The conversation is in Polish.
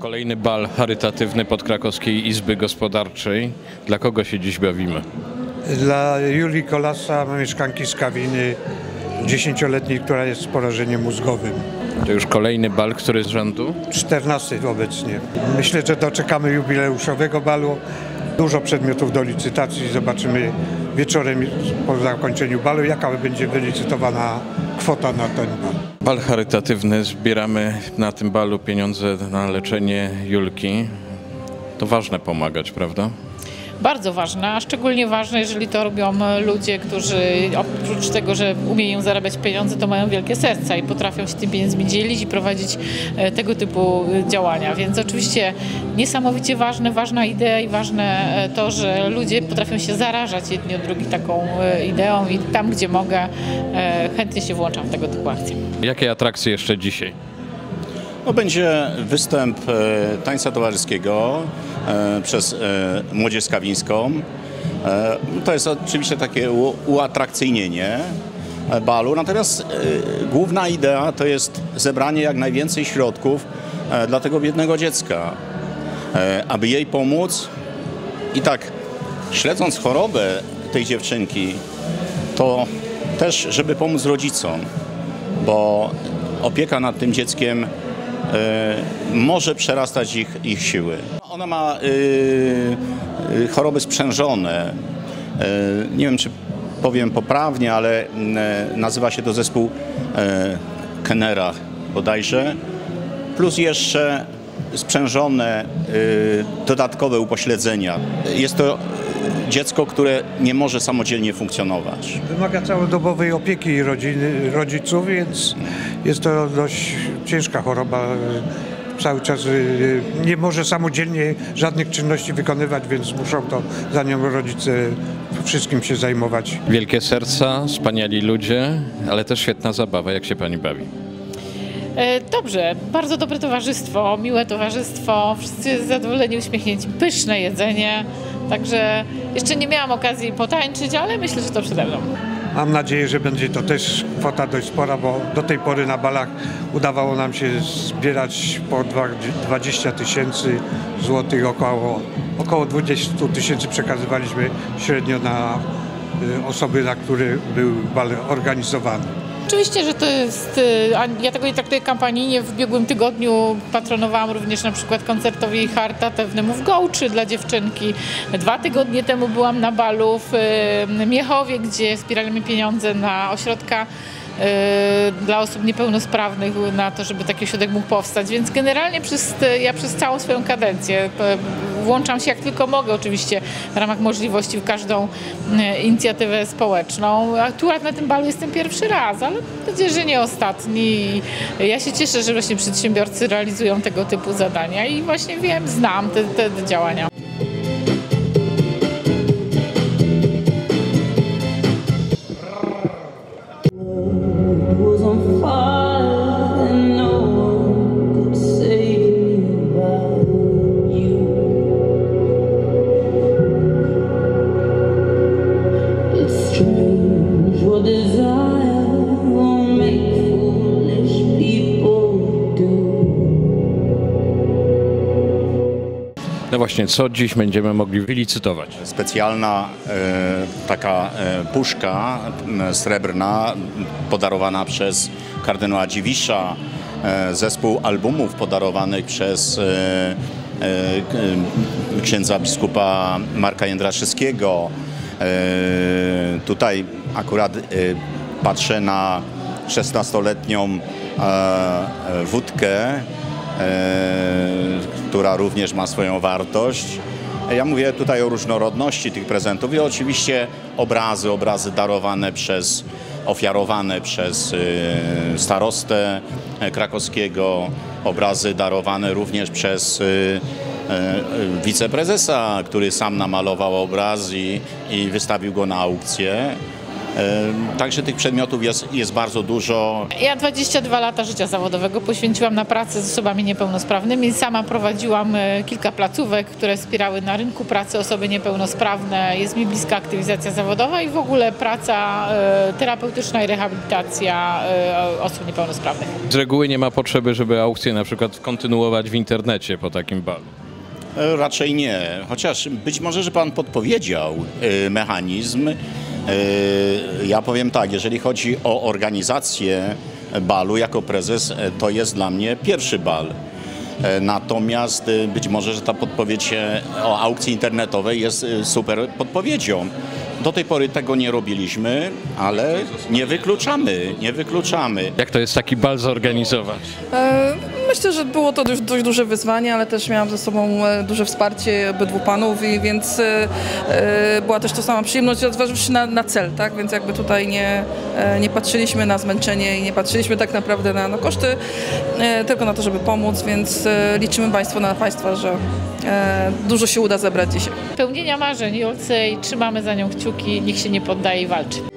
Kolejny bal charytatywny Podkrakowskiej Izby Gospodarczej. Dla kogo się dziś bawimy? Dla Julii Kolasa, mieszkanki z Kawiny, 10-letniej, która jest z porażeniem mózgowym. To już kolejny bal, który z rzędu? 14 obecnie. Myślę, że doczekamy jubileuszowego balu. Dużo przedmiotów do licytacji. Zobaczymy wieczorem po zakończeniu balu, jaka będzie wylicytowana kwota na ten bal. Bal charytatywny. Zbieramy na tym balu pieniądze na leczenie Julki. To ważne pomagać, prawda? Bardzo ważne, a szczególnie ważne, jeżeli to robią ludzie, którzy oprócz tego, że umieją zarabiać pieniądze, to mają wielkie serca i potrafią się tym pieniędzmi dzielić i prowadzić tego typu działania. Więc oczywiście niesamowicie ważna idea i ważne to, że ludzie potrafią się zarażać jedni od drugich taką ideą i tam, gdzie mogę, chętnie się włączam w tego typu akcje. Jakie atrakcje jeszcze dzisiaj? No, będzie występ tańca towarzyskiego przez Młodzież Kawińską. To jest oczywiście takie uatrakcyjnienie balu, natomiast główna idea to jest zebranie jak najwięcej środków dla tego biednego dziecka, aby jej pomóc. I tak, śledząc chorobę tej dziewczynki, to też, żeby pomóc rodzicom, bo opieka nad tym dzieckiem może przerastać ich siły. Ona ma choroby sprzężone. Nie wiem, czy powiem poprawnie, ale nazywa się to zespół Kennera bodajże. Plus jeszcze sprzężone dodatkowe upośledzenia. Jest to dziecko, które nie może samodzielnie funkcjonować. Wymaga całodobowej opieki rodziców, więc jest to dość ciężka choroba. Cały czas nie może samodzielnie żadnych czynności wykonywać, więc muszą to za nią rodzice wszystkim się zajmować. Wielkie serca, wspaniali ludzie, ale też świetna zabawa. Jak się pani bawi? Dobrze, bardzo dobre towarzystwo, miłe towarzystwo, wszyscy zadowoleni, uśmiechnięci, pyszne jedzenie, także jeszcze nie miałam okazji potańczyć, ale myślę, że to przede mną. Mam nadzieję, że będzie to też kwota dość spora, bo do tej pory na balach udawało nam się zbierać po 20 tysięcy złotych, około 20 tysięcy przekazywaliśmy średnio na osoby, na które był bal organizowany. Oczywiście, że to jest, ja tego nie traktuję kampanijnie. W ubiegłym tygodniu patronowałam również na przykład koncertowi charytatywnemu w Gołczy dla dziewczynki. 2 tygodnie temu byłam na balu w Miechowie, gdzie zbieraliśmy pieniądze na ośrodka dla osób niepełnosprawnych, na to, żeby taki ośrodek mógł powstać. Więc generalnie ja przez całą swoją kadencję włączam się jak tylko mogę, oczywiście w ramach możliwości, w każdą inicjatywę społeczną. Akurat na tym balu jestem pierwszy raz, ale mam nadzieję, że nie ostatni. Ja się cieszę, że właśnie przedsiębiorcy realizują tego typu zadania i właśnie znam te działania. No właśnie, co dziś będziemy mogli wylicytować? Specjalna taka puszka srebrna podarowana przez kardynała Dziwisza, zespół albumów podarowanych przez księdza biskupa Marka Jędraszewskiego. Tutaj akurat patrzę na 16-letnią wódkę, która również ma swoją wartość. Ja mówię tutaj o różnorodności tych prezentów i oczywiście obrazy darowane ofiarowane przez starostę krakowskiego, obrazy darowane również przez wiceprezesa, który sam namalował obraz i wystawił go na aukcję. Także tych przedmiotów jest bardzo dużo. Ja 22 lata życia zawodowego poświęciłam na pracę z osobami niepełnosprawnymi. Sama prowadziłam kilka placówek, które wspierały na rynku pracy osoby niepełnosprawne. Jest mi bliska aktywizacja zawodowa i w ogóle praca terapeutyczna i rehabilitacja osób niepełnosprawnych. Z reguły nie ma potrzeby, żeby aukcję na przykład kontynuować w internecie po takim balu. Raczej nie, chociaż być może, że pan podpowiedział mechanizm. Ja powiem tak, jeżeli chodzi o organizację balu jako prezes, to jest dla mnie pierwszy bal. Natomiast być może, że ta podpowiedź o aukcji internetowej jest super podpowiedzią. Do tej pory tego nie robiliśmy, ale nie wykluczamy. Jak to jest taki bal zorganizować? Myślę, że było to dość duże wyzwanie, ale też miałam ze sobą duże wsparcie obydwu panów, więc była też to sama przyjemność, zważywszy na cel, tak? Więc jakby tutaj nie patrzyliśmy na zmęczenie i nie patrzyliśmy tak naprawdę na koszty, tylko na to, żeby pomóc, więc liczymy na Państwa, że dużo się uda zebrać dzisiaj. Pełnienia marzeń Julce i trzymamy za nią kciuki, niech się nie poddaje i walczy.